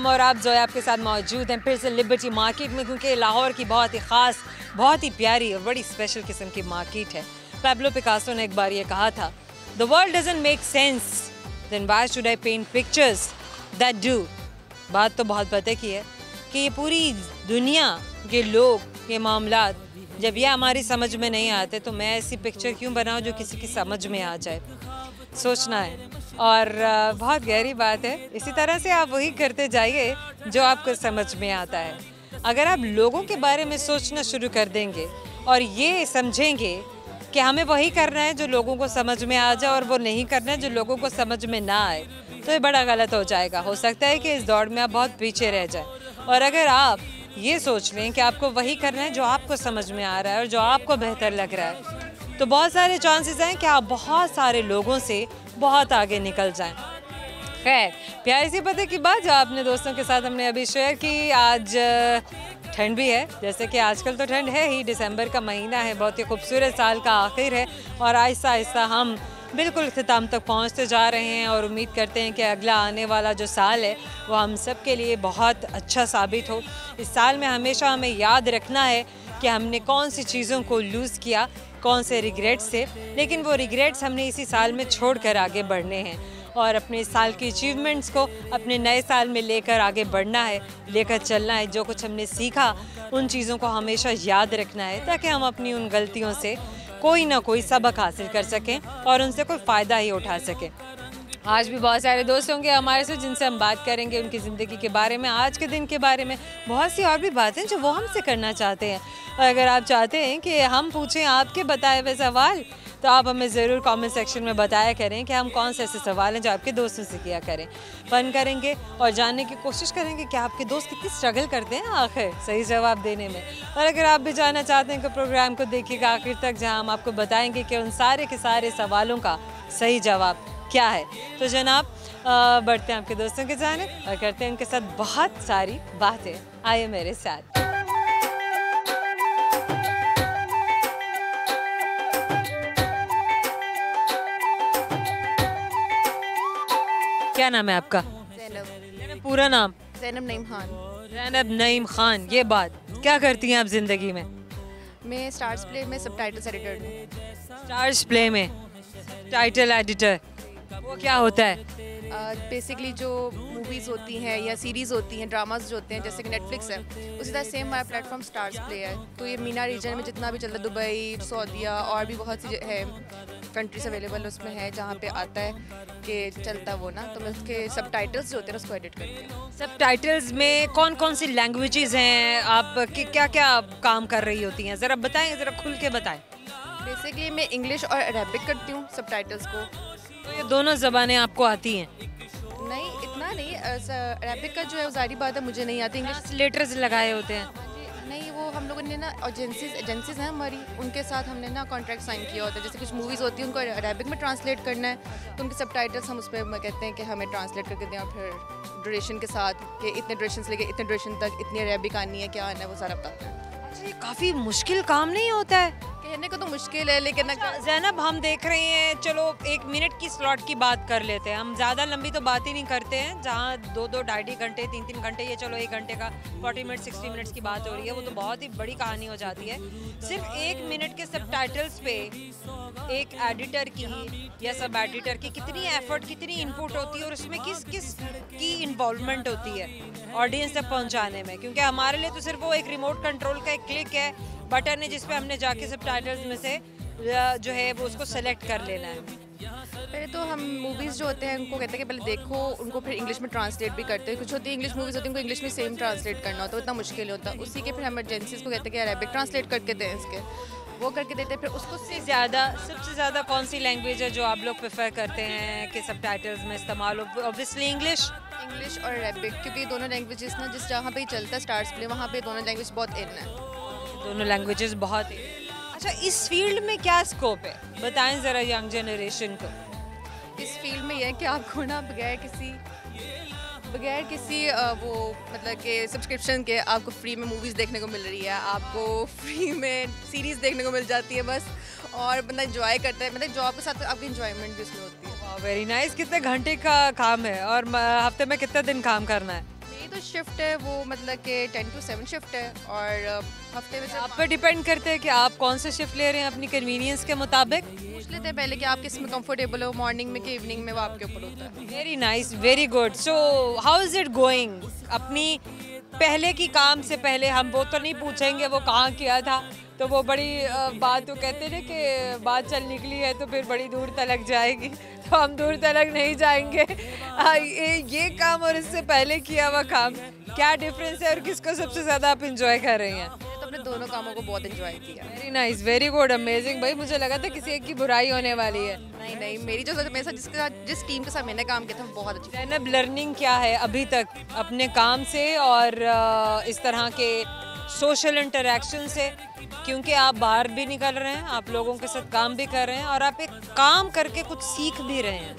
और आप जो है आपके साथ मौजूद हैं फिर से लिबर्टी मार्केट में, क्योंकि लाहौर की बहुत ही ख़ास, बहुत ही प्यारी और बड़ी स्पेशल किस्म की मार्केट है। पैब्लो पिकासो ने एक बार ये कहा था, the world doesn't make sense then why should I paint pictures that do. बात तो बहुत पते की है कि ये पूरी दुनिया के लोग, ये मामलात जब ये हमारी समझ में नहीं आते तो मैं ऐसी पिक्चर क्यों बनाऊं जो किसी की समझ में आ जाए। सोचना है और बहुत गहरी बात है। इसी तरह से आप वही करते जाइए जो आपको समझ में आता है। अगर आप लोगों के बारे में सोचना शुरू कर देंगे और ये समझेंगे कि हमें वही करना है जो लोगों को समझ में आ जाए और वो नहीं करना है जो लोगों को समझ में ना आए, तो ये बड़ा गलत हो जाएगा। हो सकता है कि इस दौड़ में आप बहुत पीछे रह जाएं। और अगर आप ये सोच लें कि आपको वही करना है जो आपको समझ में आ रहा है और जो आपको बेहतर लग रहा है, तो बहुत सारे चांसेस हैं कि आप बहुत सारे लोगों से बहुत आगे निकल जाएं। खैर, प्यारी सी पते की बात जो आपने दोस्तों के साथ हमने अभी शेयर की, आज ठंड भी है, जैसे कि आजकल तो ठंड है ही, दिसंबर का महीना है, बहुत ही खूबसूरत साल का आखिर है और आहिस्ता आहिस्ता हम बिल्कुल इख्तिताम तक पहुंचते जा रहे हैं और उम्मीद करते हैं कि अगला आने वाला जो साल है वो हम सब के लिए बहुत अच्छा साबित हो। इस साल में हमेशा हमें याद रखना है कि हमने कौन सी चीज़ों को लूज़ किया, कौन से रिग्रेट्स थे, लेकिन वो रिग्रेट्स हमने इसी साल में छोड़कर आगे बढ़ने हैं और अपने इस साल की अचीवमेंट्स को अपने नए साल में लेकर आगे बढ़ना है, लेकर चलना है। जो कुछ हमने सीखा उन चीज़ों को हमेशा याद रखना है ताकि हम अपनी उन गलतियों से कोई ना कोई सबक हासिल कर सकें और उनसे कोई फ़ायदा ही उठा सकें। आज भी बहुत सारे दोस्त होंगे हमारे से जिनसे हम बात करेंगे उनकी ज़िंदगी के बारे में, आज के दिन के बारे में, बहुत सी और भी बातें जो वो हमसे करना चाहते हैं। और अगर आप चाहते हैं कि हम पूछें आपके बताए हुए सवाल, तो आप हमें ज़रूर कमेंट सेक्शन में बताया करें कि हम कौन से ऐसे सवाल हैं जो आपके दोस्तों से किया करें। फन करेंगे और जानने की कोशिश करेंगे कि आपके दोस्त कितनी स्ट्रगल करते हैं आखिर सही जवाब देने में। और अगर आप भी जानना चाहते हैं कि प्रोग्राम को देखिएगा आखिर तक, जहां हम आपको बताएंगे कि उन सारे के सारे सवालों का सही जवाब क्या है। तो जनाब बढ़ते हैं आपके दोस्तों के जानिब और करते हैं उनके साथ बहुत सारी बातें। आइए मेरे साथ। क्या नाम है आपका? ज़ैनब। पूरा नाम? ज़ैनब नईम खान। ज़ैनब नईम खान। ये बात, क्या करती हैं आप ज़िंदगी में? मैं स्टार्स प्ले में सबटाइटल्स एडिटर हूँ। स्टार्स प्ले में टाइटल एडिटर, वो क्या होता है? बेसिकली जो मूवीज़ होती हैं या सीरीज़ होती हैं, ड्रामाज जो होते हैं, जैसे कि नेटफ्लिक्स है, उसी तरह सेम हमारा प्लेटफॉर्म स्टार्स प्ले है। तो ये मीना रीजन में जितना भी चलता है, दुबई, सऊदीया और भी बहुत सी है कंट्रीज अवेलेबल उसमें है जहाँ पे आता है कि चलता वो ना, तो मैं उसके सबटाइटल्स जो होते हैं उसको एडिट करती हूँ। सबटाइटल्स में कौन कौन सी लैंग्वेजेस हैं, आप क्या क्या काम कर रही होती हैं, ज़रा बताएं, ज़रा खुल के बताएं। बेसिकली मैं इंग्लिश और अरेबिक करती हूँ सबटाइटल्स को। तो ये दोनों ज़बानें आपको आती हैं? नहीं, इतना नहीं, अरेबिक का जो है ज़ाहिर बात है मुझे नहीं आती। इंग्लिश ट्रांसलेटर्स लगाए होते हैं? नहीं, वो हम लोगों ने ना एजेंसीज हैं हमारी, उनके साथ हमने ना कॉन्ट्रैक्ट साइन किया होता है। जैसे कुछ मूवीज़ होती हैं उनको अरेबिक में ट्रांसलेट करना है, तो उनके सबटाइटल्स हम उस पर कहते हैं कि हमें ट्रांसलेट करके दें और फिर ड्यूरेशन के साथ कि इतने ड्यूरेशन से लेके इतने ड्यूरेशन तक इतनी अरेबिक आनी है, क्या आना है, वो सारा बताते हैं। अच्छा, ये काफ़ी मुश्किल काम नहीं होता है? कहने को तो मुश्किल है लेकिन ज़ैनब, हम देख रहे हैं, चलो 1 मिनट की स्लॉट की बात कर लेते हैं, हम ज़्यादा लंबी तो बात ही नहीं करते हैं, जहाँ 2-2 ढाई घंटे 3-3 घंटे, ये चलो 1 घंटे का 40 मिनट 60 मिनट्स की बात हो रही है, वो तो बहुत ही बड़ी कहानी हो जाती है। सिर्फ 1 मिनट के सबटाइटल्स पे एक एडिटर की या सब एडिटर की कितनी एफर्ट, कितनी इनपुट होती है और उसमें किस किस की इन्वॉल्वमेंट होती है ऑडियंस तक पहुँचाने में, क्योंकि हमारे लिए तो सिर्फ वो एक रिमोट कंट्रोल का एक क्लिक है, बटन है जिस पे हमने जाके सबटाइटल्स में से जो है वो उसको सेलेक्ट कर लेना है। पहले तो हम मूवीज़ जो होते हैं उनको कहते हैं कि पहले देखो उनको, फिर इंग्लिश में ट्रांसलेट भी करते हैं। कुछ होती है इंग्लिश मूवीज़ होती हैं उनको इंग्लिश में सेम ट्रांसलेट करना होता है, इतना मुश्किल होता है। उसी के फिर हम एजेंसीज़ को कहते हैं कि अरेबिक ट्रांसलेट करके दें, इसके वो करके देते हैं। फिर उसको सबसे ज़्यादा कौन सी लैंग्वेज है जो आप लोग प्रेफर करते हैं कि सबटाइटल्स में इस्तेमाल हो? ऑब्वियसली इंग्लिश और अरेबिक, क्योंकि दोनों लैंग्वेजेस ना जिस जहाँ पे ही चलता है स्टार्स प्ले, वहाँ पे दोनों लैंग्वेज बहुत इन है। दोनों लैंग्वेजेस बहुत ही। अच्छा, इस फील्ड में क्या स्कोप है, बताएं ज़रा यंग जनरेशन को। इस फील्ड में यह है कि आपको ना बगैर किसी वो मतलब कि सब्सक्रिप्शन के आपको फ्री में मूवीज़ देखने को मिल रही है, आपको फ्री में सीरीज़ देखने को मिल जाती है बस, और बंदा एंजॉय करता है, मतलब जॉब के साथ आपकी एंजॉयमेंट भी उसमें होती है। Very nice. कितने घंटे का काम है और हफ्ते में कितने दिन काम करना है? मेरी तो शिफ्ट है वो मतलब कि 10 to 7 शिफ्ट है और हफ्ते में आप पर डिपेंड करते हैं कि आप कौन से शिफ्ट ले रहे हैं अपनी कन्वीनियंस के मुताबिक। पूछ लेते हैं पहले कि आप किस में कंफर्टेबल हो, मॉर्निंग में कि इवनिंग में, वो आपके ऊपर होता है। Very nice, very good. So how is it going? अपनी पहले की काम से पहले हम वो तो नहीं पूछेंगे वो कहाँ किया था, तो वो बड़ी बात तो कहते हैं कि बात चल निकली है तो फिर बड़ी दूर तलक जाएगी, तो हम दूर तलक नहीं जाएंगे। ये काम और इससे पहले किया हुआ काम क्या डिफरेंस है और किसको सबसे ज़्यादा आप इंजॉय कर रही हैं? तो अपने दोनों कामों को बहुत एंजॉय किया। Very nice, very good, amazing. भाई मुझे लगा था किसी एक की बुराई होने वाली है। नहीं नहीं, मेरी जो मेरे साथ जिस टीम के साथ मैंने काम किया था वो बहुत अच्छी। ज़ैनब, लर्निंग क्या है अभी तक अपने काम से और इस तरह के सोशल इंटरेक्शन से? क्योंकि आप बाहर भी निकल रहे हैं, आप लोगों के साथ काम भी कर रहे हैं और आप एक काम करके कुछ सीख भी रहे हैं।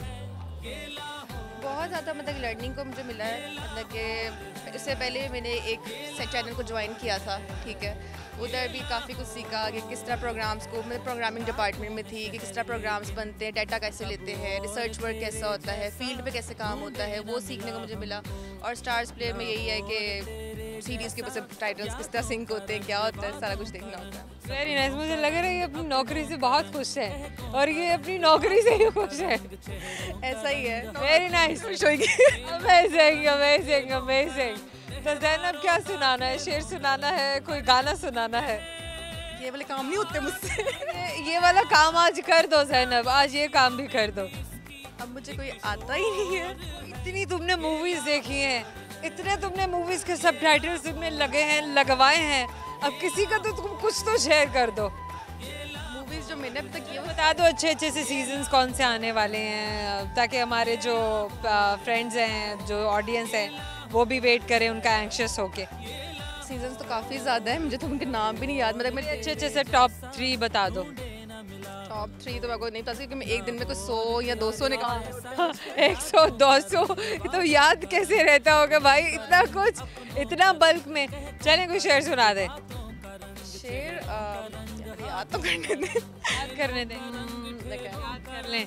बहुत ज़्यादा मतलब लर्निंग को मुझे मिला है। मतलब कि इससे पहले मैंने एक चैनल को ज्वाइन किया था, ठीक है, उधर भी काफ़ी कुछ सीखा कि किस तरह प्रोग्राम्स को, मैं प्रोग्रामिंग डिपार्टमेंट में थी, कि किस तरह प्रोग्राम्स बनते हैं, डाटा कैसे लेते हैं, रिसर्च वर्क कैसा होता है, फील्ड पे कैसे काम होता है, वो सीखने को मुझे मिला। और स्टार्स प्ले में यही है कि सीरीज़ के बस टाइटल्स किस तरह सिंक होते हैं, क्या होता है, सारा कुछ देखना होता है। वेरी नाइस, मुझे लग रहा है ये अपनी नौकरी से बहुत खुश है और ये अपनी नौकरी से ही खुश है। ऐसा ही है। वेरी नाइस, खुश होगी। Amazing amazing amazing. तो ज़ैनब, क्या सुनाना है? शेर सुनाना है, कोई गाना सुनाना है? ये वाले काम नहीं होते मुझसे। ये वाला काम आज कर दो ज़ैनब, आज ये काम भी कर दो। अब मुझे कोई आता ही नहीं है। इतनी तुमने मूवीज देखी हैं, इतने तुमने मूवीज के सबटाइटल्स तुमने लगे हैं, लगवाए हैं, अब किसी का तो तुम कुछ तो शेयर कर दो। मूवीज़ जो मैंने अब तक किया बता दो अच्छे अच्छे से सीजन्स कौन से आने वाले हैं, ताकि हमारे जो फ्रेंड्स हैं, जो ऑडियंस है, वो भी वेट करें उनका एंक्शस होके। सीजन्स तो काफ़ी ज़्यादा है, मुझे तो उनके नाम भी नहीं याद। मतलब मेरे अच्छे अच्छे से टॉप 3 बता दो। टॉप 3 तो मेरे को नहीं पता, क्योंकि मैं एक दिन में कुछ 100 या 200 निकाल 100 200 तो याद कैसे रहता होगा भाई, इतना कुछ, इतना बल्क में। चलें कोई शेर सुना दे। शेर याद तो करने दें। याद करने दें, याद कर लें।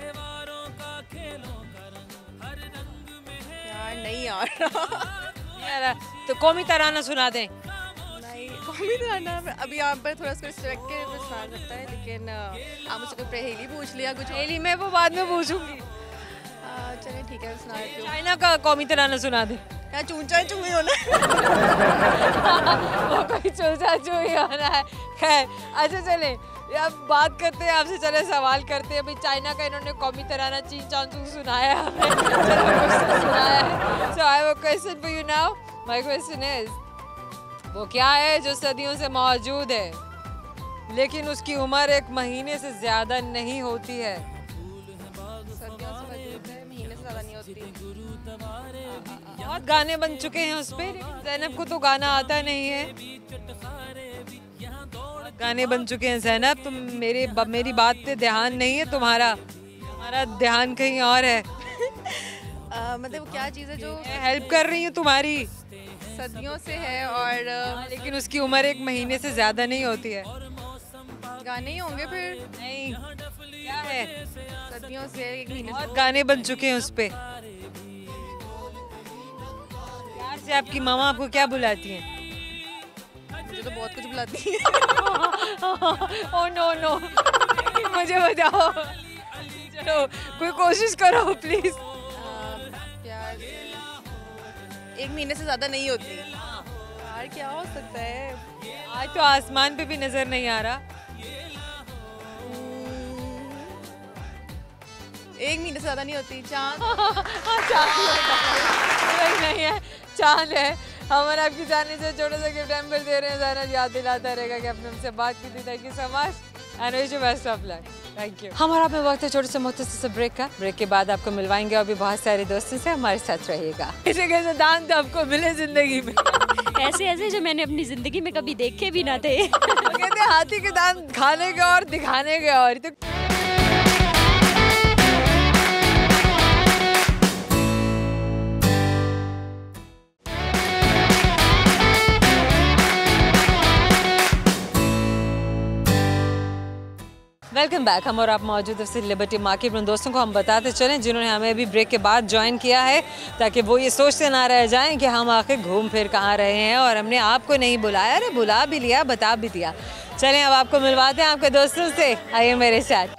यार नहीं आ रहा। यार तो कौमी तराना सुना दें। नहीं, कौमी तराना अभी यहाँ पर थोड़ा सा रिस्ट्रिक्ट के सुना सकता है, लेकिन आप मुझसे कोई पहेली पूछ लिया कुछ। पहेली मैं वो बाद में पूछूंगी। चलिए ठीक है, सुना देती हूँ। चाइना का कौमी तराना सुना दे। क्या चूंचा चूही होना वो कोई चूचा चूही होना है। खैर, अच्छा चले, अब बात करते हैं आपसे, चले सवाल करते हैं। अभी चाइना का इन्होंने कौमी तराना ची चांचू सुनाया हमें, चलो कुछ तो सुनाया है। So I have a question for you now. My question is, वो क्या है जो सदियों से मौजूद है लेकिन उसकी उम्र 1 महीने से ज़्यादा नहीं होती है? सदियों से मौजूद है, महीने से ज़्यादा नहीं होती। बहुत गाने बन चुके हैं उस पर, लेकिन ज़ैनब को तो गाना आता नहीं है। गाने बन चुके हैं ज़ैनब, तुम मेरी बात पे ध्यान नहीं है तुम्हारा, हमारा ध्यान कहीं और है। मतलब क्या चीज़ है जो मैं हेल्प कर रही हूँ तुम्हारी, सदियों से है और लेकिन उसकी उम्र 1 महीने से ज़्यादा नहीं होती है। गाने ही होंगे फिर। नहीं, क्या है? सदियों से 1 महीने बहुत गाने बन चुके हैं उस पे। प्यार से आपकी मामा आपको क्या बुलाती हैं? मुझे तो बहुत कुछ बुलाती है। ओह नो नो, मुझे बताओ, चलो कोई कोशिश करो प्लीज। प्यार से 1 महीने से ज़्यादा नहीं होती। यार क्या हो सकता है? आज तो आसमान पे भी नजर नहीं आ रहा। 1 महीने से ज़्यादा नहीं होती। चाँद। चांद नहीं है, चांद है। हमारे आपकी जाने से छोटा सा गिफ्ट हैम्पर दे रहे हैं, ज़रा याद दिलाता रहेगा कि आपने हमसे बात की थी। Thank you so much and wish you best of luck. Thank you. हमारा अपने वक्त है छोटे से मुख्तसर से ब्रेक का। ब्रेक के बाद आपको मिलवाएंगे और भी बहुत सारे दोस्तों से, हमारे साथ रहिएगा। कैसे कैसे दांत आपको मिले जिंदगी में? ऐसे ऐसे जो मैंने अपनी जिंदगी में कभी देखे भी ना थे। वो कहते हैं हाथी के दांत खाने के और दिखाने के और। तो वेलकम बैक। हम और आप मौजूद है लिबर्टी मार्केट में। दोस्तों को हम बताते चलें जिन्होंने हमें अभी ब्रेक के बाद ज्वाइन किया है, ताकि वो ये सोचते ना रह जाएं कि हम आखिर घूम फिर कहाँ रहे हैं और हमने आपको नहीं बुलाया। अरे बुला भी लिया, बता भी दिया। चलें अब आपको मिलवाते हैं आपके दोस्तों से, आइए मेरे साथ।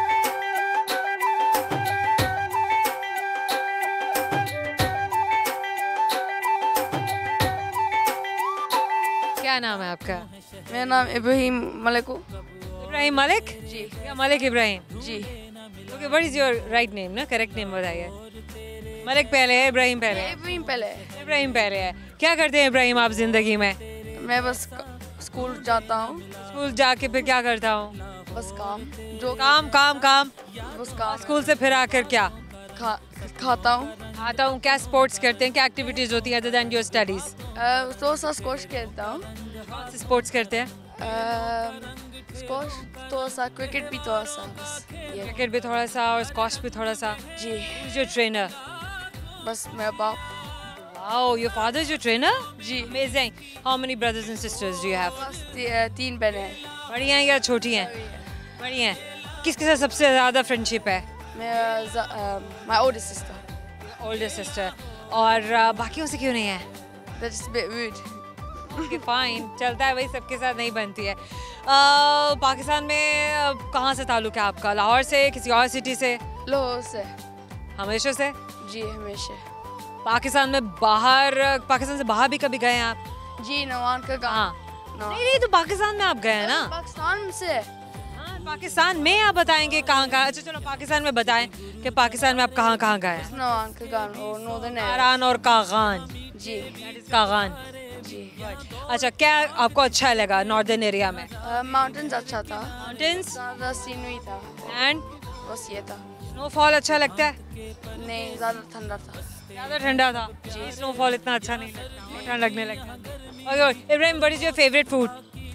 क्या नाम है आपका? मेरा नाम इब्राहिम मलिक। इब्राहिम मलिक जी या मलिक इब्राहिम? जी। Okay, what is your right name ना? करेक्ट नेम बताइए। मलिक पहले है, इब्राहिम पहले है? इब्राहिम पहले। इब्राहिम पहले है। क्या करते हैं इब्राहिम आप जिंदगी में? मैं बस स्कूल जाता हूँ। स्कूल जाके फिर क्या करता हूँ? बस काम जो काम काम काम। बस काम स्कूल से फिर आकर क्या खाता हूँ। आता हूँ? क्या स्पोर्ट्स करते हैं? क्या एक्टिविटीज होती है अदर देन योर स्टडीज? तो सा स्क्वॉश खेलता हूँ। कौन से स्पोर्ट्स करते हैं? स्क्वॉश, थोड़ा सा क्रिकेट भी, थोड़ा सा बस ये। क्रिकेट भी थोड़ा सा और स्क्वॉश भी थोड़ा सा। जी। Your trainer? बस मेरा बाप। Wow, your father is your trainer? Ji. Amazing. How many brothers and sisters do you have? बस 3 बहनें हैं। बड़ी हैं या छोटी हैं? बड़ी हैं। किसके साथ सबसे ज़्यादा फ्रेंडशिप है? मेरा my oldest sister. Older sister. और बाकियों से क्यों नहीं है? That's just a bit rude. Okay, fine. चलता है भाई, सबके साथ नहीं बनती है। पाकिस्तान में कहाँ से ताल्लुक है आपका? लाहौर से, किसी और सिटी से? लाहौर से। हमेशा से? जी हमेशा। पाकिस्तान से बाहर भी कभी गए हैं आप? जी नवान का गाँव। हाँ। नहीं, तो पाकिस्तान में आप गए हैं ना? पाकिस्तान से। हाँ, पाकिस्तान में आप बताएंगे कहाँ कहाँ? अच्छा चलो पाकिस्तान में बताएं कि पाकिस्तान में आप कहाँ कहाँ गए हैं? नवान का गाँव और नॉर्दर्न कारान और कागान। जी। कागान। जी। अच्छा, क्या आपको अच्छा लगा नॉर्दर्न एरिया में? माउंटेन्स अच्छा था। माउंटेन्स ज़्यादा सीनरी था। एंड बस ये था। स्नोफॉल अच्छा लगता है? नहीं, ज़्यादा ठंडा था। ज़्यादा ठंडा था जी। स्नोफॉल इतना अच्छा नहीं लगता, ठंड लगने लगता। Okay Ibrahim, what is your favourite food?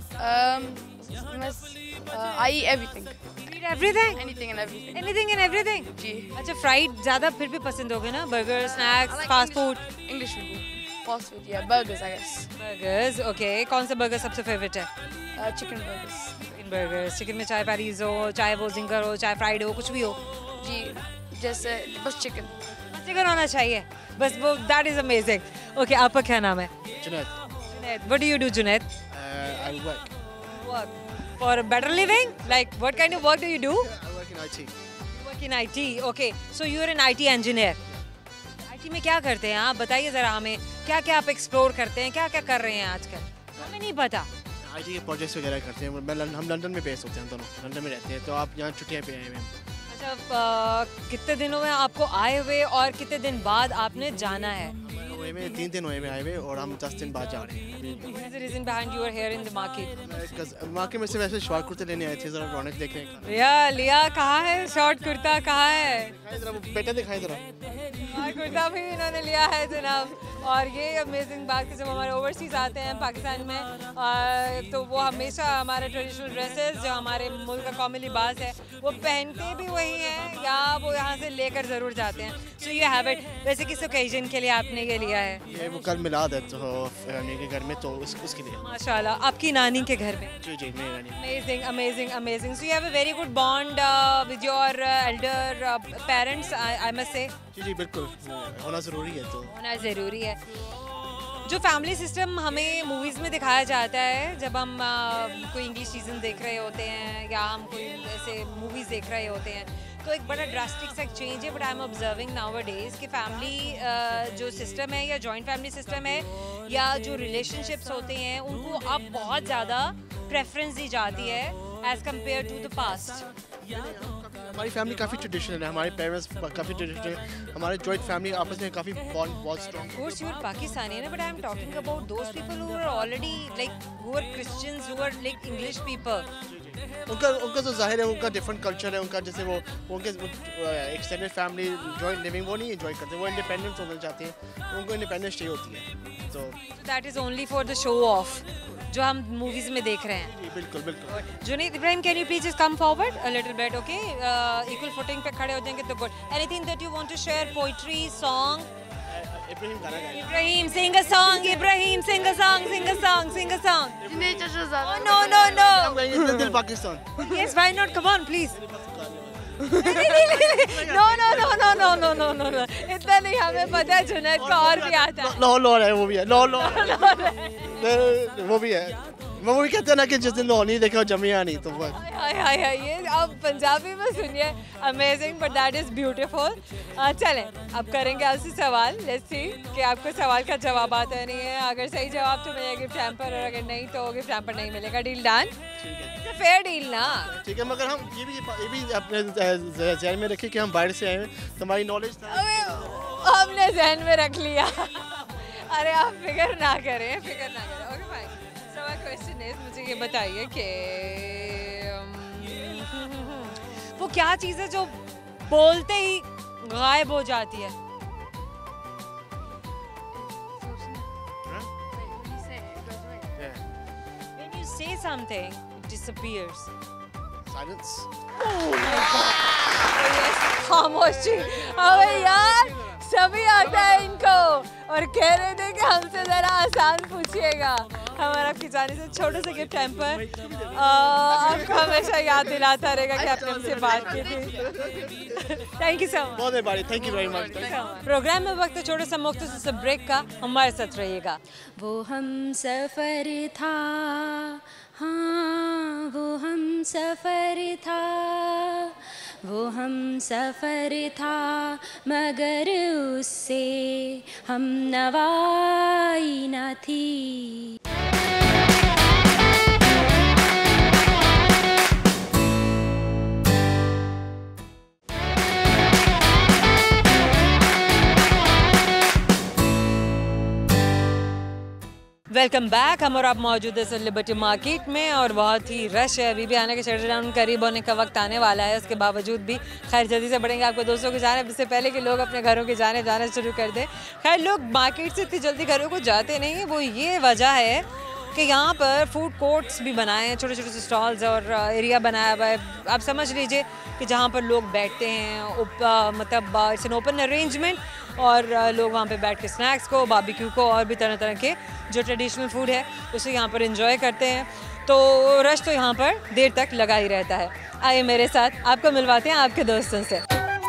I eat everything. Everything? Anything and everything. Anything and everything? जी। अच्छा, फ्राइड ज़्यादा फिर भी पसंद होगे ना? Burger, snacks, fast food? English food. Fast food, yeah. Burgers, I guess. Burgers, okay. कौन सा बर्गर सबसे फेवरेट है? Chicken burgers. Chicken burgers. Chicken में चाहे पैरीज हो, चाहे वो जिंगर हो, चाहे फ्राइड हो, कुछ भी हो। जी। जैसे बस चिकन। चिकन होना चाहिए बस, वो दैट इज अमेजिंग। ओके, आपका क्या नाम है? Junaid, Junaid. What do you do Junaid? I work. Work for a better living? Like what kind of work do you do? I work in IT. You work in IT. Okay, so you are an IT engineer. IT में क्या करते हैं आप? बताइए ज़रा हमें, क्या क्या आप एक्सप्लोर करते हैं, क्या क्या कर रहे हैं आजकल? हमें नहीं पता। IT के प्रोजेक्ट्स वगैरह करते हैं। हम लंदन में बेस होते हैं, दोनों लंदन में रहते हैं, तो आप यहाँ छुट्टियाँ पे आए हुए हैं। अच्छा, कितने दिनों में आपको आए हुए और कितने दिन बाद आपने जाना है? हुए में 3 दिन हुए में आए हुए और हम 10 दिन बाद जा रहे हैं। What is the reason behind you are here in the market? Market में से वैसे शॉर्ट कुर्ते लेने आए थे, जरा रौनक देख रहे हैं। लिया कहाँ है? शॉर्ट कुर्ता कहाँ है? दिखाई जरा, वो बेटा दिखाई जरा। शॉर्ट कुर्ता भी इन्होंने लिया है जनाब। और ये अमेजिंग बात कि जब हमारे ओवरसीज आते हैं पाकिस्तान में, तो वो हमेशा हमारे ट्रेडिशनल ड्रेसेस जो हमारे मुल्क का कौमी लिबास है वो पहनते भी वही हैं या वो यहाँ से लेकर ज़रूर जाते हैं। So you have it. वैसे किस ओकेजन के लिए आपने ये लिया है? ये वो कल मिलाद है तो फैमिली के घर में, तो उसके लिए। माशाल्लाह, आपकी नानी के घर में? जी जी, मेरी नानी। Amazing, amazing, amazing. So you have a very good bond with your elder parents, I must say. जी जी बिल्कुल, होना ज़रूरी है, तो होना ज़रूरी है। जो फैमिली सिस्टम हमें मूवीज़ में दिखाया जाता है जब हम कोई इंग्लिश सीजन देख रहे होते हैं या हम कोई ऐसे मूवीज़ देख रहे होते हैं, तो एक बड़ा ड्रास्टिक सा चेंज है। But I am observing now days कि फैमिली जो सिस्टम है या जॉइंट फैमिली सिस्टम है या जो रिलेशनशिप्स होते हैं उनको अब बहुत ज़्यादा प्रेफरेंस दी जाती है as compare to the past. हमारी फैमिली काफ़ी ट्रेडिशनल है, हमारे पेरेंट्स काफ़ी ट्रेडिशनल है, हमारे जॉइंट फैमिली आपस में काफ़ी बॉन्ड बहुत strong. Of course, you're Pakistani, but I'm talking about those people who are already who are Christians, who are like English people. उनका तो जाहिर है, उनका डिफरेंट कल्चर है उनका, जैसे वो उनके एक्सटेंडेड फैमिली जॉइंट लिविंग वो नहीं एंजॉय करते, वो इंडिपेंडेंट होना चाहते हैं, उनको इंडिपेंडेंस चाहिए होती है। तो that is only for the show off जो हम मूवीज में देख रहे हैं। जी बिल्कुल बिल्कुल। Junaid Ibrahim, can you please just come forward a little bit? Okay, equal footing पे खड़े हो जाएंगे तो good. Anything that you want to share? Poetry, song? Ibrahim गाना गाएगा। Ibrahim, sing a song. Ibrahim, sing a song. Sing a song. Sing a song. जिन्हें चचा ज़्यादा Oh, no, no, हम no. गाएंगे दिल Pakistan. Yes, why not? Come on, please. No, no, no, no, no, no, no, no, no. इतना नहीं, हमें पता है जुनैद को और भी आता है। लाहौर है, वो भी है, लाहौर वो भी है। वो भी कहते हैं ना कि जिस दिन लाहौर नहीं देखा जमिया नहीं, तो बस। हाय हाय हाय, ये आप पंजाबी में सुनिए, amazing, but that is beautiful. चलें, अब करेंगे आपसे सवाल। लेट्स सी कि आपको सवाल का जवाब आता है नहीं है। अगर सही जवाब तो मिलेगा गिफ्ट हैम्पर, और अगर नहीं तो गिफ्ट हैम्पर नहीं मिलेगा। Deal done? फेयर डील ना? ठीक है, मगर हम ये भी अपने ज़हन में रखें कि हम बाहर से आए हैं, तो हमारी नॉलेज हमने जहन में रख लिया। अरे आप फिक्र ना करें, फिक्र ना करें। Okay fine. So my question is, मुझे ये बताइए कि वो क्या चीज़ है जो बोलते ही गायब हो जाती है? When you say something, it disappears. Silence. खामोशी। अबे यार, सभी आता है इनको, और कह रहे थे कि हमसे जरा आसान पूछिएगा। हमारा खिंचाने से छोटे से गिफ्ट हैम्पर आपको हमेशा याद दिलाता रहेगा कि आपने हमसे बात की थी। Thank you so much. बहुत मेहरबानी, thank you very much. Programme में वक्त छोटा सा मुख्तसर सा ब्रेक का, हमारे साथ रहिएगा। वो हम सफ़र था, हाँ वो हम सफ़र था, वो हम सफ़र था, मगर उससे हम नवाई न थी। Welcome back. हम और आप मौजूद है लिबर्टी मार्केट में, और बहुत ही रश है। अभी भी आने के शटर डाउन करीब होने का वक्त आने वाला है। उसके बावजूद भी खैर जल्दी से बढ़ेंगे आपको दोस्तों की जानिब, इससे पहले कि लोग अपने घरों की जानिब जाना शुरू कर दें। खैर लोग मार्केट से इतनी जल्दी घरों को जाते नहीं हैं, वो ये वजह है कि यहाँ पर फूड कोर्ट्स भी बनाए हैं, छोटे छोटे से स्टॉल्स और एरिया बनाया हुआ है। आप समझ लीजिए कि जहाँ पर लोग बैठते हैं, मतलब इट्स एन ओपन अरेंजमेंट, और लोग वहाँ पे बैठ के स्नैक्स को, बारबेक्यू को, और भी तरह तरह के जो ट्रेडिशनल फूड है उसे यहाँ पर एंजॉय करते हैं। तो रश तो यहाँ पर देर तक लगा ही रहता है। आइए मेरे साथ, आपको मिलवाते हैं आपके दोस्तों से।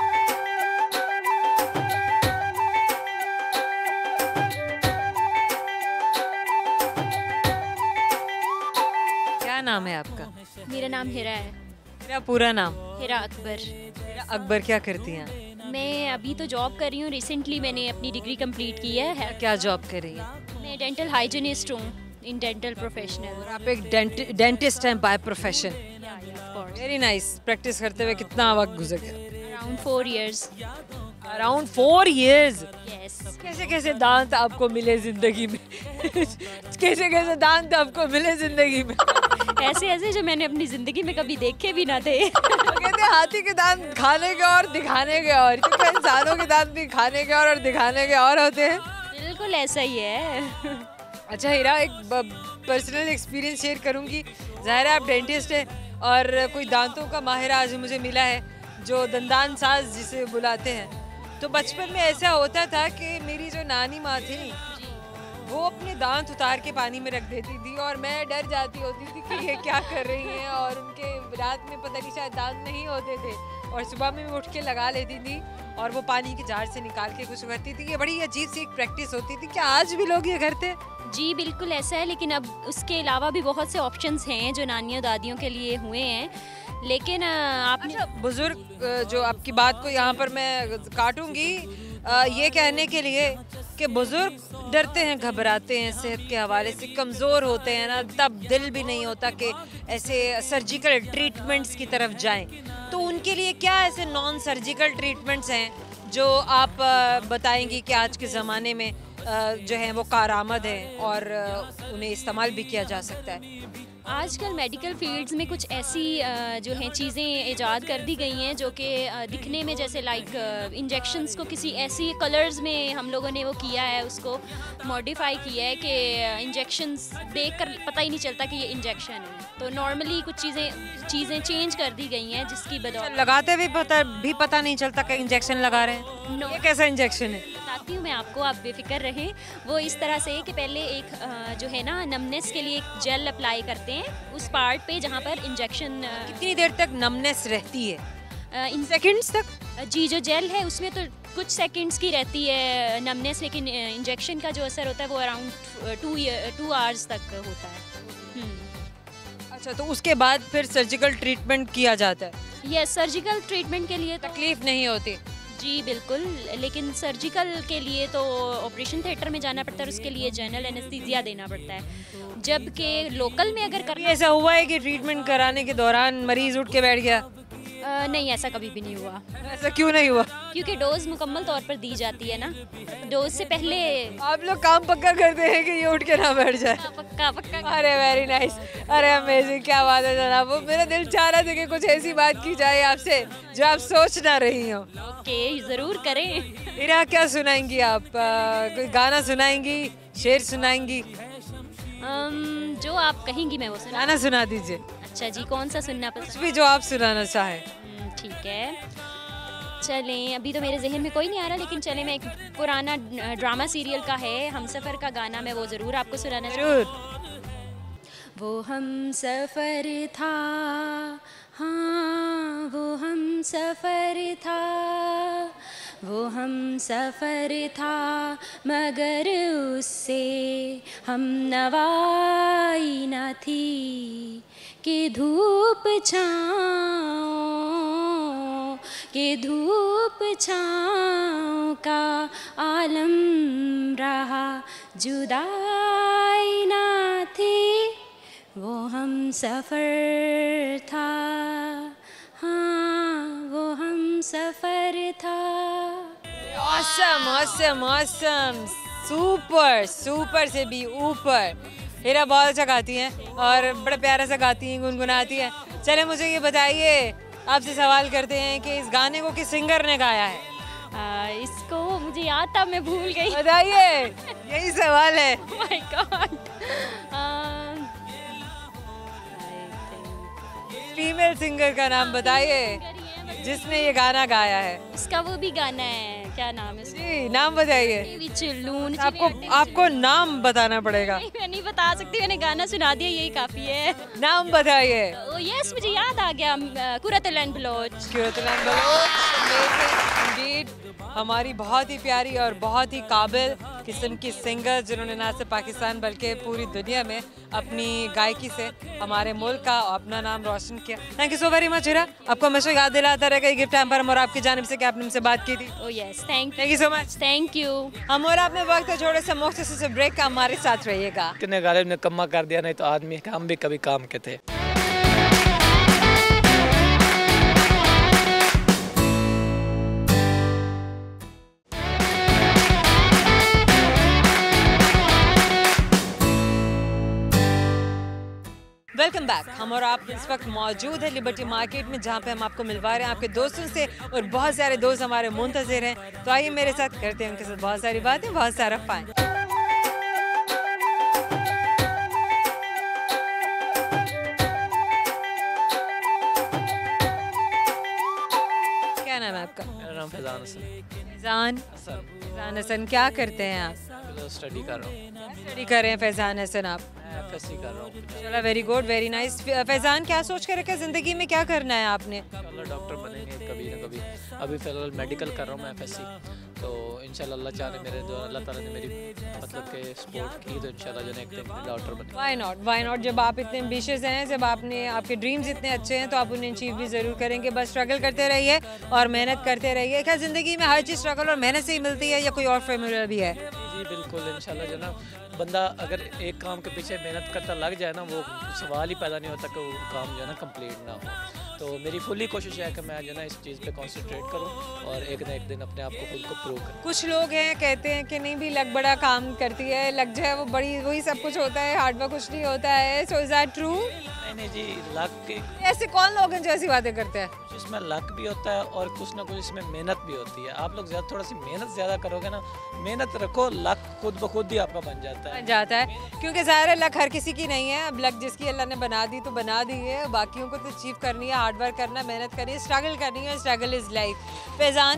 क्या नाम है आपका? मेरा नाम हिरा है। मेरा पूरा नाम? हिरा अकबर। मेरा अकबर। क्या करती हैं? मैं अभी तो जॉब कर रही हूँ। रिसेंटली मैंने अपनी डिग्री कंप्लीट की है। क्या जॉब कर रही हैं? मैं डेंटल हाइजीनिस्ट हूँ, इन डेंटल प्रोफेशनल। और आप एक डेंटिस्ट हैं by profession? Very nice. Practice करते हुए कितना वक्त गुजर गया? Around 4 years। Around 4 years? Yes. कैसे कैसे दांत आपको मिले जिंदगी में? कैसे कैसे दांत आपको मिले जिंदगी में? ऐसे ऐसे जो मैंने अपनी ज़िंदगी में कभी देखे भी ना थे। कहते हैं हाथी के दांत खाने के और दिखाने के और, क्योंकि इंसानों के दांत भी खाने के और दिखाने के और होते हैं। बिल्कुल ऐसा ही है। अच्छा हीरा, एक पर्सनल एक्सपीरियंस शेयर करूंगी। ज़ाहिर है आप डेंटिस्ट हैं, और कोई दांतों का माहिर आज मुझे मिला है, जो दंदान साज जिसे बुलाते हैं। तो बचपन में ऐसा होता था कि मेरी जो नानी माँ थी, वो अपने दांत उतार के पानी में रख देती थी, और मैं डर जाती होती थी कि ये क्या कर रही हैं। और उनके रात में पता नहीं शायद दांत नहीं होते थे, और सुबह में उठ के लगा लेती थी, और वो पानी की जार से निकाल के कुछ करती थी। ये बड़ी अजीब सी एक प्रैक्टिस होती थी। क्या आज भी लोग ये करते हैं? जी बिल्कुल ऐसा है, लेकिन अब उसके अलावा भी बहुत से ऑप्शंस हैं जो नानियों दादियों के लिए हुए हैं। लेकिन आपने बुजुर्ग, जो आपकी बात को यहाँ पर मैं काटूंगी ये कहने के लिए कि बुजुर्ग डरते हैं, घबराते हैं, सेहत के हवाले से कमज़ोर होते हैं ना, तब दिल भी नहीं होता कि ऐसे सर्जिकल ट्रीटमेंट्स की तरफ जाएं। तो उनके लिए क्या ऐसे नॉन सर्जिकल ट्रीटमेंट्स हैं जो आप बताएंगी कि आज के ज़माने में जो है वो कारआमद है और उन्हें इस्तेमाल भी किया जा सकता है? आजकल मेडिकल फील्ड्स में कुछ ऐसी जो हैं चीज़ें इजाद कर दी गई हैं जो कि दिखने में जैसे लाइक इंजेक्शंस को किसी ऐसी कलर्स में हम लोगों ने वो किया है, उसको मॉडिफाई किया है कि इंजेक्शंस देखकर पता ही नहीं चलता कि ये इंजेक्शन है। तो नॉर्मली कुछ चीज़ें चेंज कर दी गई हैं जिसकी बदौलत लगाते भी पता नहीं चलता कि इंजेक्शन लगा रहे हैं। ये कैसा इंजेक्शन है? बताती हूँ मैं आपको, आप बेफिक्र रहें। वो इस तरह से कि पहले एक जो है ना नमनेस के लिए एक जेल अप्लाई करते हैं उस पार्ट पे जहाँ पर इंजेक्शन। कितनी देर तक नमनेस रहती है? इन सेकंड्स तक? जी, जो जेल है उसमें तो कुछ सेकंड्स की रहती है नमनेस, लेकिन इंजेक्शन का जो असर होता है वो अराउंड 2 आवर्स तक होता है। अच्छा, तो उसके बाद फिर सर्जिकल ट्रीटमेंट किया जाता है? यस, सर्जिकल ट्रीटमेंट के लिए तकलीफ नहीं होती? जी बिल्कुल, लेकिन सर्जिकल के लिए तो ऑपरेशन थिएटर में जाना पड़ता है, उसके लिए जनरल एनेस्थीसिया देना पड़ता है। जबकि लोकल में अगर कभी ऐसा हुआ है कि ट्रीटमेंट कराने के दौरान मरीज उठ के बैठ गया? नहीं, ऐसा कभी भी नहीं हुआ। ऐसा क्यों नहीं हुआ? क्योंकि डोज मुकम्मल तौर पर दी जाती है ना, डोज से पहले। आप लोग काम पक्का करते हैं कि ये उठ के ना बैठ जाए? पक्का पक्का। अरे वेरी नाइस, अरे अमेजिंग, क्या बात है जनाब। वो मेरा दिल चाह रहा था कि कुछ ऐसी बात की जाए आपसे जो आप सोच ना रही हो। ओके, ज़रूर करें। इरा, क्या सुनाएंगी आप? कोई गाना सुनाएंगी, शेर सुनाएंगी? जो आप कहेंगी मैं वो सुना। गाना सुना दीजिए। अच्छा जी, कौन सा सुनना कुछ पसंद? भी जो आप सुनाना चाहें। ठीक है, चलें। अभी तो मेरे जहन में कोई नहीं आ रहा, लेकिन चलें, मैं एक पुराना ड्रामा सीरियल का है हमसफ़र का गाना मैं वो ज़रूर आपको सुनाना जरूर। वो हम सफ़र था, हाँ वो हम सफ़र था, वो हम सफ़र था, मगर उससे हम नवाई न थी कि धूप छाँव, कि धूप छाँव का आलम रहा, जुदाई ना थी, वो हम सफ़र था, हाँ वो हम सफ़र था। Awesome awesome awesome, super super से भी ऊपर। हीरा बहुत अच्छा गाती हैं और बड़ा प्यारा सा गाती हैं, गुनगुनाती हैं। चले, मुझे ये बताइए, आपसे सवाल करते हैं कि इस गाने को किस सिंगर ने गाया है? इसको मुझे याद था, मैं भूल गई। बताइए, यही सवाल है। My God. फीमेल सिंगर का नाम बताइए जिसने ये गाना गाया है। इसका वो भी गाना है, क्या नाम है उसका? जी, नाम बताइए। आपको नाम बताना पड़ेगा। मैं नहीं बता सकती, मैंने गाना सुना दिया, यही काफी है। नाम बताइए। यस, मुझे याद आ गया, कुरतुल बलोच। कुरतुल बलोच, इंडीड, हमारी बहुत ही प्यारी और बहुत ही काबिल किस्म की सिंगर, जिन्होंने ना सिर्फ पाकिस्तान बल्कि पूरी दुनिया में अपनी गायकी से हमारे मुल्क का अपना नाम रोशन किया। Thank you so very much Heera, आपको हमेशा याद दिलाता रहेगा ये गिफ्ट हैम्पर और आपकी जानिब से कि आपने हमसे बात की थी। Oh yes, thank you so much. Thank you. हम और आपने वक्त छोड़े से मुख्तसर से ब्रेक का, हमारे साथ रहिएगा। कितने गालिब ने कम्मा कर दिया, नहीं तो आदमी हम भी कभी काम के थे। Welcome back. हम और आप इस वक्त मौजूद है लिबर्टी मार्केट में, जहाँ पे हम आपको मिलवा रहे हैं आपके दोस्तों से, और बहुत सारे दोस्त हमारे मुंतज़िर हैं। तो आइए मेरे साथ करते हैं उनके साथ बहुत सारी बातें, बहुत सारा फन। क्या नाम है आपका? मेरा नाम फैजान हसन। फैजान हसन, क्या करते हैं आप? स्टडी कर रहा हूँ। स्टडी कर रहे हैं फैजान हसन आप? एफएससी कर रहा हूँ। चलो, very good, very nice. Faizan, क्या सोच कर रखा है ज़िंदगी में, क्या करना है आपने? इंशाल्लाह डॉक्टर बनेंगे कभी ना कभी। अभी फ़िलहाल मेडिकल कर रहा हूँ मैं, एफएससी। तो इंशाल्लाह अल्लाह चाहे मेरे द्वारा, अल्लाह ताला ने मेरी मतलब के सपोर्ट की, तो इंशाल्लाह जो है एक दिन डॉक्टर बने। Why not. जब आप इतने एम्बिशियस हैं, जब आपने आपके ड्रीम्स इतने अच्छे हैं, तो आप उन्हें अचीव भी ज़रूर करेंगे। बस स्ट्रगल करते रहिए और मेहनत करते रहिए। क्या ज़िंदगी में हर चीज़ स्ट्रगल और मेहनत से ही मिलती है या कोई और फॉर्मूला भी है? जी बिल्कुल, इंशाल्लाह जो ना बंदा अगर एक काम के पीछे मेहनत करता लग जाए ना, वो सवाल ही पैदा नहीं होता कि वो काम जो है ना कंप्लीट ना हो। तो मेरी फुल्ली कोशिश है कि मैं जो ना इस चीज़ पे कंसंट्रेट करूं और एक ना एक दिन अपने आप को खुद को प्रूव करूं। कुछ लोग हैं कहते हैं कि नहीं भी लक बड़ा काम करती है, लक जो है वो बड़ी, वही सब कुछ होता है, हार्डवर्क कुछ नहीं होता है। So is that true? नहीं जी, लक ऐसे कौन लोग हैं जो ऐसी बातें करते हैं? इसमें लक भी होता है और कुछ ना कुछ इसमें मेहनत भी होती है। आप लोग थोड़ा सी मेहनत ज़्यादा करोगे ना, मेहनत रखो, लक खुद ब खुद ही आपका बन जाता है। क्योंकि ज़ाहिर है लक हर किसी की नहीं है। अब लक जिसकी अल्लाह ने बना दी तो बना दी है, बाकियों को तो अचीव करनी है, हार्डवर्क करना, मेहनत करनी है, स्ट्रगल करनी है। Struggle is life. Faizan,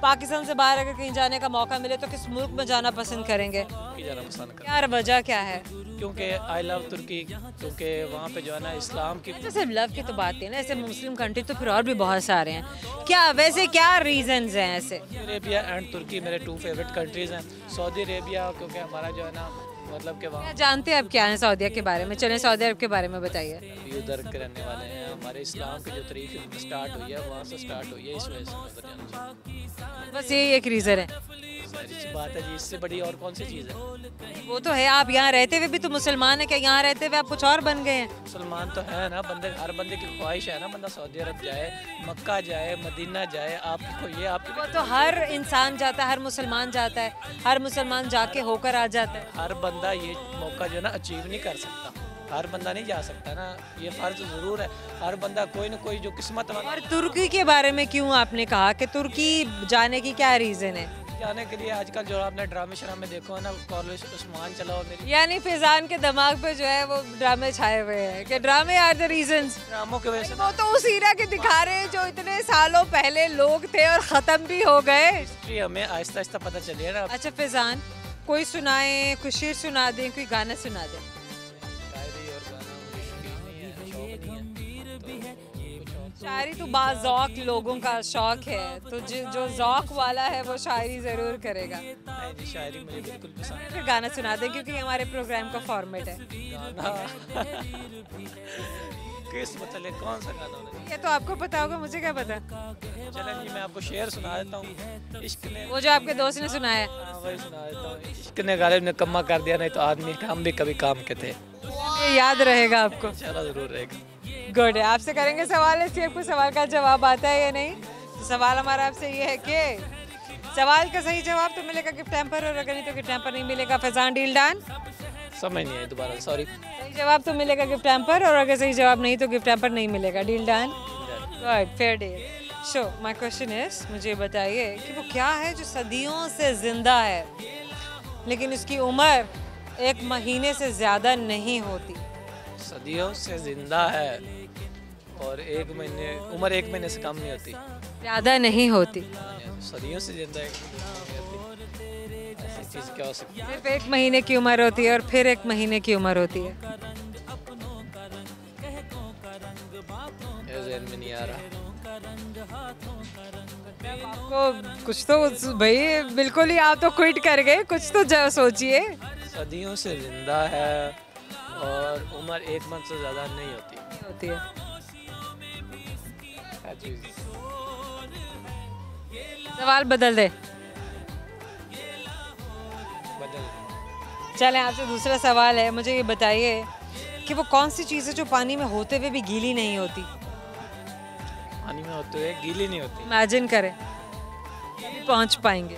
Pakistan से बाहर अगर कहीं जाने का मौका मिले तो किस मुल्क में जाना पसंद करेंगे? तुर्की जाना पसंद करता क्या वजह क्या है? हूँ क्योंकि आई लव तुर्की, क्योंकि वहाँ पे जो है ना इस्लाम की अच्छा, सिर्फ लव की तो बात नहीं है ना, ऐसे मुस्लिम कंट्री तो फिर और भी बहुत सारे हैं। क्या वैसे क्या रीजंस हैं ऐसे? अरेबिया एंड तुर्की मेरे 2 फेवरेट कंट्रीज़ हैं। सऊदी अरेबिया क्योंकि हमारा जो है ना मतलब कि वहाँ क्या जानते हैं आप क्या है सऊदीया के बारे में? चलें सऊदी अरब के बारे में बताइए। भी उधर के रहने वाले हैं। हमारे इस्लाम की जो तरीक स्टार्ट हुई है वहाँ से स्टार्ट हुई है, इस वजह से मैं उधर जाना चाहता बस यही एक रीज़न है। हूँ। सारी सी बात है जी, इससे बड़ी और कौन सी चीज़ है? वो तो है, आप यहाँ रहते हुए भी तो मुसलमान है, क्या यहाँ रहते हुए आप कुछ और बन गए हैं? मुसलमान तो है ना, बंदे हर बंदे की ख्वाहिश है ना बंदा सऊदी अरब जाए, मक्का जाए, मदीना जाए। आपकी कोई ये आपकी वो तो हर इंसान जाता है, हर मुसलमान जाता है, हर मुसलमान जाके होकर आ जाता है। हर बंदा ये मौका जो है ना अचीव नहीं कर सकता। हर बंदा नहीं जा सकता ना, ये फ़र्ज ज़रूर है। हर बंदा कोई ना कोई जो किस्मत वाला और तुर्की के बारे में क्यों आपने कहा कि तुर्की जाने की क्या रीज़न है? जाने के लिए आजकल जो आपने ड्रामे शरामे देखो है ना, कॉलेज उस्मान चलाओ मेरी यानी फैजान के दिमाग पे जो है वो ड्रामे छाए हुए हैं कि ड्रामे आर द रीजंस। ड्रामों की वजह से वो तो उस हीरा के दिखा रहे हैं जो इतने सालों पहले लोग थे और ख़त्म भी हो गए। हिस्ट्री हमें आहिस्ता आहिस्ता पता चली है ना। अच्छा फैजान, कोई सुनाए, कोई शेर सुना दें, कोई गाना सुना दें। शायरी और गाना मुझे शौकीन नहीं है, शौक नहीं है, तो कुछ और शायरी तो बाज़ौक लोगों का शौक है, तो जो ज़ौक वाला है वो शायरी ज़रूर करेगा। नहीं जी, शायरी मुझे बिल्कुल पसंद फिर गाना सुना दें क्योंकि हमारे प्रोग्राम का फॉर्मेट है। है। गाना किस मतलब कौन सा गाना होना ये तो आपको पता होगा, मुझे क्या पता। चाहिए? चलें जी, मैं आपको शेर सुना देता हूँ। इश्क ने वो जो आपके दोस्त ने सुनाया है। हाँ, वही सुना देता हूँ। इश्क ने गालिब ने कम्मा कर दिया, नहीं तो आदमी हम भी कभी काम के थे। ये याद रहेगा आपको। चला ज़रूर रहेगा। गुड है। आपसे करेंगे सवाल, इसलिए आपको सवाल का जवाब आता है या नहीं? तो सवाल हमारा आपसे ये है कि सवाल का सही जवाब तो मिलेगा गिफ्ट हैम्पर, और अगर नहीं तो गिफ्ट हैम्पर नहीं मिलेगा। Faizan deal done? समझ नहीं आई दोबारा, सॉरी। सही जवाब तो मिलेगा गिफ्ट हैम्पर, और अगर सही जवाब नहीं तो गिफ्ट हैम्पर नहीं मिलेगा। Deal done? Good, fair deal. So my question is, मुझे बताइए कि वो क्या है जो सदियों से जिंदा है लेकिन उसकी उम्र 1 महीने से ज़्यादा नहीं होती? सदियों से जिंदा है और 1 महीने उम्र 1 महीने से कम नहीं होती। ज़्यादा नहीं होती। सदियों से जिंदा है, ऐसी चीज़ क्या हो सकती है? सिर्फ 1 महीने की उम्र होती है और फिर 1 महीने की उम्र होती है। ये ज़हन में नहीं आ रहा। आपको कुछ तो भाई, बिल्कुल ही आप तो क्विट कर गए, कुछ तो सोचिए। सदियों से जिंदा है और उम्र 1 मंथ से ज़्यादा नहीं होती। होती है। क्या चीज़? सवाल बदल दे। बदल। चलें, आपसे दूसरा सवाल है, मुझे ये बताइए कि वो कौन सी चीज़ है जो पानी में होते हुए भी गीली नहीं होती? पानी में होते हुए गीली नहीं होती। इमेजिन करें, तभी पहुंच पाएंगे।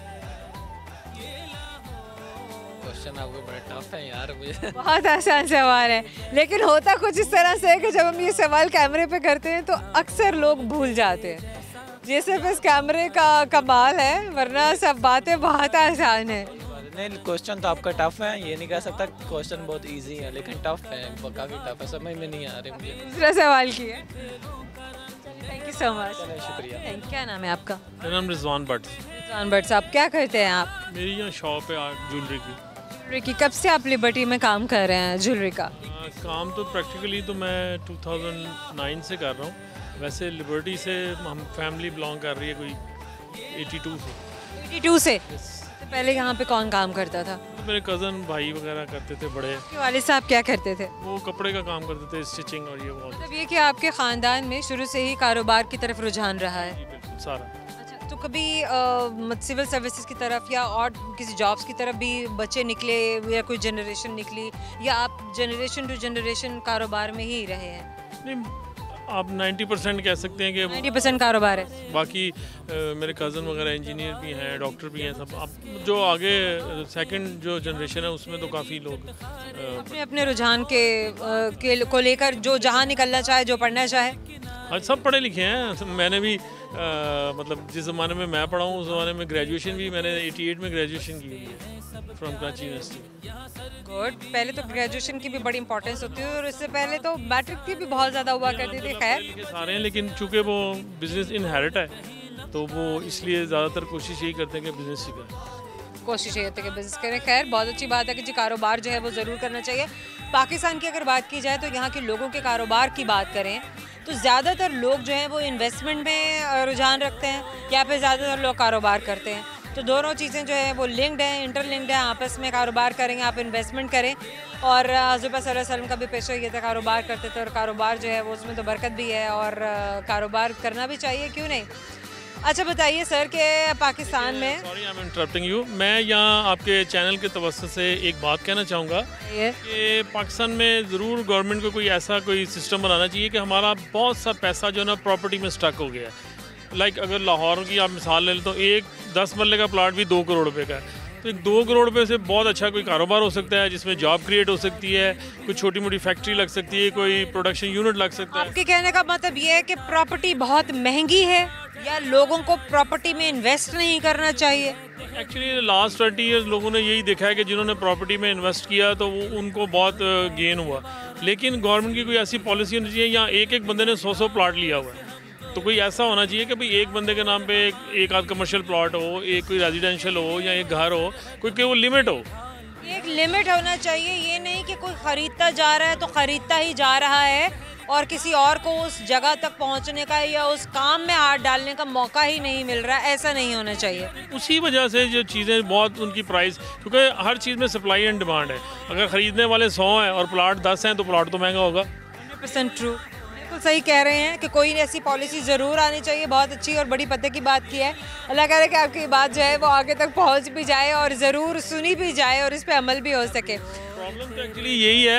क्वेश्चन आपको बड़ा टफ है यार मुझे। बहुत आसान सवाल है, लेकिन होता कुछ इस तरह से है कि जब हम ये सवाल कैमरे पे करते हैं तो अक्सर लोग भूल जाते हैं। ये सिर्फ इस कैमरे का कमाल है, वरना सब बातें बहुत आसान है। नहीं, क्वेश्चन तो आपका टफ है, ये नहीं कह सकता क्वेश्चन बहुत इजी है, लेकिन टफ है, काफ़ी टफ है, समझ में नहीं आ रही मुझे। दूसरा सवाल किया। Thank you so much. चलो शुक्रिया। क्या नाम है आपका? मेरा नाम रिजवान भट्ट। रिजवान भट्ट साहब, क्या करते हैं आप? मेरी यहाँ शॉप है आर्ट ज्वेलरी की। ज्वेलरी की। कब से आप लिबर्टी में काम कर रहे हैं ज्वेलरी का? काम तो प्रैक्टिकली तो मैं 2009 से कर रहा हूँ। वैसे लिबर्टी से हम फैमिली बिलोंग कर रही है कोई 82 से। 82 से? तो पहले यहाँ पे कौन काम करता था? तो मेरे कज़न भाई वगैरह करते थे बड़े। आपके वालिद साहब क्या करते थे? वो कपड़े का काम करते थे, स्टिचिंग और ये वो। मतलब ये कि आपके ख़ानदान में शुरू से ही कारोबार की तरफ रुझान रहा है? जी बिल्कुल सारा। अच्छा, तो कभी सिविल सर्विसेज की तरफ या और किसी जॉब्स की तरफ भी बच्चे निकले या कोई जनरेशन निकली, या आप जनरेशन टू जनरेशन कारोबार में ही रहे हैं? नहीं, आप 90% कह सकते हैं कि 90% कारोबार है। बाकी मेरे कज़न वगैरह इंजीनियर भी हैं, डॉक्टर भी हैं सब। अब जो आगे सेकंड जो जनरेशन है उसमें तो काफ़ी लोग अपने अपने रुझान को लेकर जो जहाँ निकलना चाहे, जो पढ़ना चाहे। हाँ, सब पढ़े लिखे हैं। मैंने भी मतलब जिस ज़माने में मैं पढ़ा हूँ उस ज़माने में ग्रेजुएशन भी मैंने 88 में ग्रेजुएशन की हुई है फ्रॉम कराची यूनिवर्सिटी। गुड। पहले तो ग्रेजुएशन की भी बड़ी इंपॉर्टेंस होती है और इससे पहले तो मैट्रिक की भी बहुत ज़्यादा हुआ करती थी। खैर सारे हैं, लेकिन चूँकि वो बिजनेस इनहेरिट है तो वो इसलिए ज़्यादातर कोशिश यही करते हैं कि बिज़नेस ही करें। कोशिश ये होती है कि बिज़नेस करें। खैर बहुत अच्छी बात है कि जी कारोबार जो है वो ज़रूर करना चाहिए। पाकिस्तान की अगर बात की जाए तो यहाँ के लोगों के कारोबार की बात करें तो ज़्यादातर लोग जो हैं वो इन्वेस्टमेंट में रुझान रखते हैं या फिर ज़्यादातर लोग कारोबार करते हैं। तो दोनों चीज़ें जो है वो लिंक्ड हैं, इंटरलिंक्ड हैं, आपस में कारोबार करेंगे, आप इन्वेस्टमेंट करें। और हज़रत सल्लल्लाहु अलैहि वसल्लम का भी पेशा ये था, कारोबार करते थे और कारोबार जो है वो उसमें तो बरकत भी है और कारोबार करना भी चाहिए, क्यों नहीं। अच्छा बताइए सर कि पाकिस्तान में, sorry I am interrupting you, मैं यहाँ आपके चैनल के तवज्जुह से एक बात कहना चाहूँगा कि पाकिस्तान में ज़रूर गवर्नमेंट को कोई ऐसा कोई सिस्टम बनाना चाहिए कि हमारा बहुत सा पैसा जो है ना प्रॉपर्टी में स्टक हो गया है। लाइक अगर लाहौर की आप मिसाल ले लें तो एक 10 मरले का प्लाट भी 2 करोड़ रुपए का है, तो 2 करोड़ रुपए से बहुत अच्छा कोई कारोबार हो सकता है जिसमें जॉब क्रिएट हो सकती है, कोई छोटी मोटी फैक्ट्री लग सकती है, कोई प्रोडक्शन यूनिट लग सकता है। आपके कहने का मतलब ये है कि प्रॉपर्टी बहुत महंगी है या लोगों को प्रॉपर्टी में इन्वेस्ट नहीं करना चाहिए? एक्चुअली लास्ट 20 ईयर्स लोगों ने यही देखा है कि जिन्होंने प्रॉपर्टी में इन्वेस्ट किया तो वो उनको बहुत गेन हुआ, लेकिन गवर्नमेंट की कोई ऐसी पॉलिसी होनी चाहिए या एक एक बंदे ने 100 प्लाट लिया हुआ है, तो कोई ऐसा होना चाहिए कि भाई एक बंदे के नाम पे एक आध कमर्शियल प्लॉट हो, एक कोई रेजिडेंशियल हो या एक घर हो, कोई वो लिमिट हो। एक लिमिट होना चाहिए, ये नहीं कि कोई ख़रीदता जा रहा है तो ख़रीदता ही जा रहा है और किसी और को उस जगह तक पहुंचने का या उस काम में हाथ डालने का मौका ही नहीं मिल रहा, ऐसा नहीं होना चाहिए। उसी वजह से जो चीज़ें बहुत उनकी प्राइस, क्योंकि हर चीज़ में सप्लाई एंड डिमांड है, अगर ख़रीदने वाले 100 हैं और प्लाट 10 हैं तो प्लाट तो महंगा होगा। 100% ट्रू, बिल्कुल सही कह रहे हैं कि कोई ऐसी पॉलिसी ज़रूर आनी चाहिए। बहुत अच्छी और बड़ी पते की बात की है। अल्लाह करे कि आपकी बात जो है वो आगे तक पहुंच भी जाए और ज़रूर सुनी भी जाए और इस पे अमल भी हो सके। प्रॉब्लम तो एक्चुअली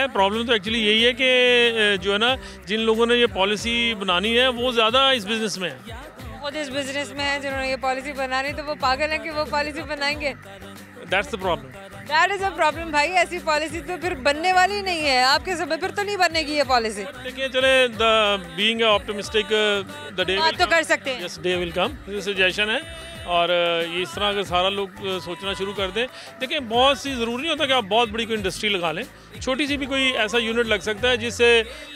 यही है कि जो है ना, जिन लोगों ने ये पॉलिसी बनानी है वो ज़्यादा इस बिज़नेस में है, खुद इस बिज़नेस में है जिन्होंने ये पॉलिसी बनानी, तो वो पागल हैं कि वो पॉलिसी बनाएंगे। That's the problem. That is a problem भाई, ऐसी पॉलिसी तो फिर बनने वाली नहीं है। आपके समय फिर तो नहीं बनेगी ये पॉलिसी। देखिए चले, the being optimistic the day बात तो कर सकते हैं। Yes, day will come, suggestion है। और ये इस तरह अगर सारा लोग सोचना शुरू कर दें, देखिए बहुत सी ज़रूरी नहीं होता कि आप बहुत बड़ी कोई इंडस्ट्री लगा लें, छोटी सी भी कोई ऐसा यूनिट लग सकता है जिससे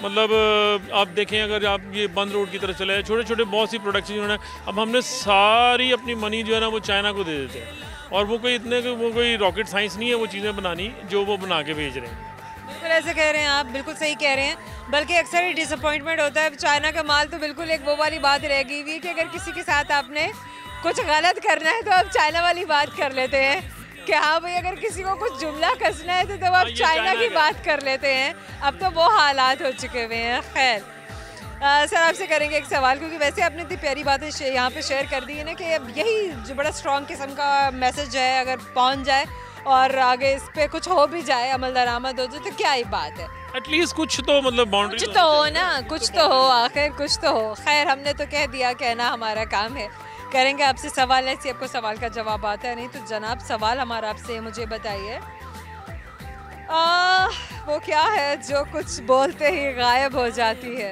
मतलब आप देखें, अगर आप ये बंद रोड की तरफ चले, छोटे छोटे बहुत सी प्रोडक्शन यूनिट है। अब हमने सारी अपनी मनी जो है ना वो चाइना को दे देते हैं, और वो कोई रॉकेट साइंस नहीं है वो चीज़ें बनानी जो वो बना के भेज रहे हैं। बिल्कुल ऐसे कह रहे हैं आप, बिल्कुल सही कह रहे हैं। बल्कि अक्सर ही डिसअपॉइंटमेंट होता है चाइना का माल, तो बिल्कुल एक वो वाली बात रह गई हुई कि अगर किसी के साथ आपने कुछ गलत करना है तो आप चाइना वाली बात कर लेते हैं कि हाँ भाई, अगर किसी को कुछ जुमला कसना है तो तब आप चाइना की बात कर लेते हैं। अब तो वो हालात हो चुके हुए हैं। खैर सर, आपसे करेंगे एक सवाल, क्योंकि वैसे आपने इतनी प्यारी बातें यहाँ पे शेयर कर दी है ना कि अब यही जो बड़ा स्ट्रॉन्ग किस्म का मैसेज है, अगर पहुँच जाए और आगे इस पे कुछ हो भी जाए, अमल दरामद हो जाए, तो क्या ही बात है। एटलीस्ट कुछ तो मतलब बाउंड्री कुछ तो हो ना, कुछ तो हो, आखिर कुछ तो हो। खैर हमने तो कह दिया, कहना हमारा काम है। करेंगे आपसे सवाल, ऐसे आपको सवाल का जवाब आता है नहीं तो जनाब सवाल हमारा आपसे, मुझे बताइए वो क्या है जो कुछ बोलते ही गायब हो जाती है?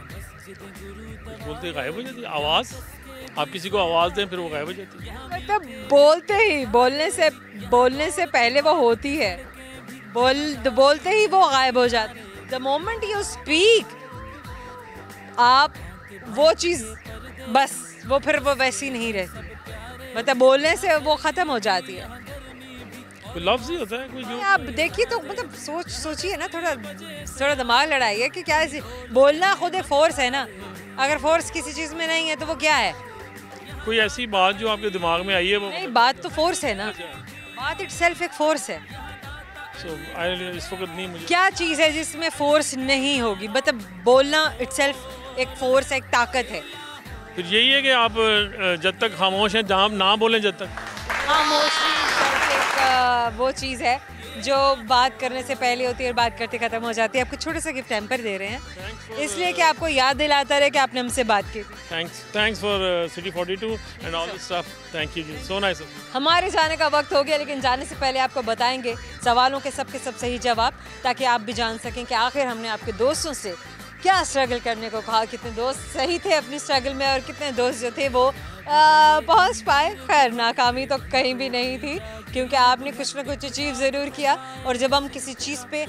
बोलते गायब हो जाती है आवाज़। आप किसी को आवाज़ दें फिर वो गायब हो जाती है। मतलब बोलते ही, बोलने से पहले वो होती है, बोलते ही वो गायब हो जाती है। द मोमेंट यू स्पीक, आप वो चीज़ बस वो फिर वो वैसी नहीं रहती, मतलब बोलने से वो ख़त्म हो जाती है। कोई लफ्ज़ ही होता है कोई जो आप देखिए तो मतलब सोचिए ना, थोड़ा दिमाग लड़ाइए कि क्या ऐसी बोलना खुद एक फोर्स है ना। अगर फोर्स किसी चीज़ में नहीं है तो वो क्या है? कोई ऐसी बात जो आपके दिमाग में आई है वो नहीं, बात तो फोर्स है ना, बात इटसेल्फ एक फोर्स है। इस वक्त नहीं मुझे क्या चीज़ है जिसमें फोर्स नहीं होगी? मतलब बोलना इटसेल्फ एक फोर्स, एक ताकत है। फिर यही है कि आप जब तक खामोश हैं, जहाँ ना बोलें जब तक। खामोशी एक वो चीज़ है जो बात करने से पहले होती है और बात करते ख़त्म हो जाती है। आपको छोटा सा गिफ्ट हैम्पर दे रहे हैं, इसलिए कि आपको याद दिलाता रहे कि आपने हमसे बात की थी। Thanks for city 42 and all this stuff. Thank you जी, सो नाइस। हमारे जाने का वक्त हो गया, लेकिन जाने से पहले आपको बताएंगे सवालों के सब सही जवाब, ताकि आप भी जान सकें कि आखिर हमने आपके दोस्तों से क्या स्ट्रगल करने को कहा, कितने दोस्त सही थे अपनी स्ट्रगल में और कितने दोस्त जो थे वो पहुंच पाए। खैर नाकामी तो कहीं भी नहीं थी, क्योंकि आपने कुछ ना कुछ अचीव ज़रूर किया, और जब हम किसी चीज़ पे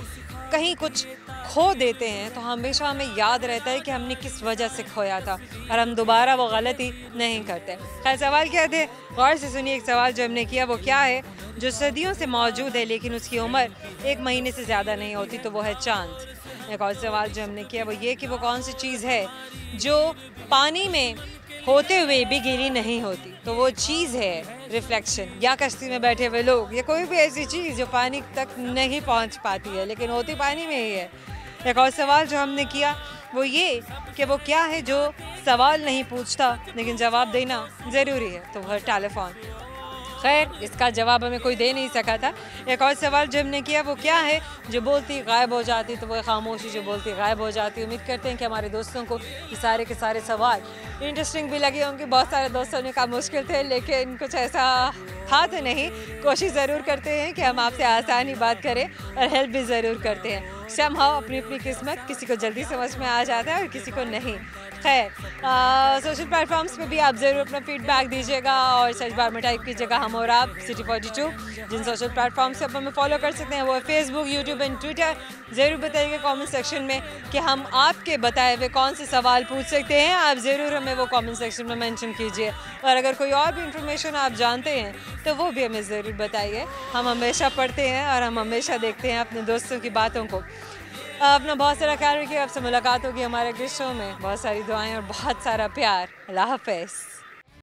कहीं कुछ खो देते हैं तो हमेशा हमें याद रहता है कि हमने किस वजह से खोया था और हम दोबारा वो गलती नहीं करते। खैर सवाल क्या थे, गौर से सुनिए। एक सवाल जो हमने किया वो क्या है जो सदियों से मौजूद है लेकिन उसकी उम्र 1 महीने से ज़्यादा नहीं होती, तो वो है चाँद। एक और सवाल जो हमने किया वो ये कि वो कौन सी चीज़ है जो पानी में होते हुए भी गीली नहीं होती, तो वो चीज़ है रिफ्लेक्शन, या कश्ती में बैठे हुए लोग, या कोई भी ऐसी चीज़ जो पानी तक नहीं पहुंच पाती है लेकिन होती पानी में ही है। एक और सवाल जो हमने किया वो ये कि वो क्या है जो सवाल नहीं पूछता लेकिन जवाब देना ज़रूरी है, तो वह टेलीफोन। खैर इसका जवाब हमें कोई दे नहीं सका था। एक और सवाल जो हमने किया वो क्या है जो बोलती गायब हो जाती, तो वो खामोशी जो बोलती गायब हो जाती। उम्मीद करते हैं कि हमारे दोस्तों को ये सारे के सारे सवाल इंटरेस्टिंग भी लगे होंगे। बहुत सारे दोस्तों ने कहा मुश्किल थे लेकिन कुछ ऐसा था तो नहीं। कोशिश ज़रूर करते हैं कि हम आपसे आसानी बात करें और हेल्प भी ज़रूर करते हैं। समहाउ अपनी अपनी किस्मत किसी को जल्दी समझ में आ जाता है और किसी को नहीं। खैर सोशल प्लेटफॉर्म्स पे भी आप ज़रूर अपना फीडबैक दीजिएगा और सर्च बार में टाइप कीजिएगा हम और आप सिटी 42। जिन सोशल प्लेटफॉर्म्स से आप हमें फॉलो कर सकते हैं वो है फेसबुक, यूट्यूब एंड ट्विटर। ज़रूर बताइएगा कमेंट सेक्शन में कि हम आपके बताए हुए कौन से सवाल पूछ सकते हैं। आप ज़रूर हमें वो कमेंट सेक्शन में मेंशन कीजिए और अगर कोई और भी इंफॉर्मेशन आप जानते हैं तो वो भी हमें ज़रूर बताइए। हम हमेशा पढ़ते हैं और हम हमेशा देखते हैं अपने दोस्तों की बातों को। अपना बहुत सारा ख्याल रखिए। आपसे मुलाकात होगी हमारे अगले शो में। बहुत सारी दुआएं और बहुत सारा प्यार। अल्लाह हाफ़िज़।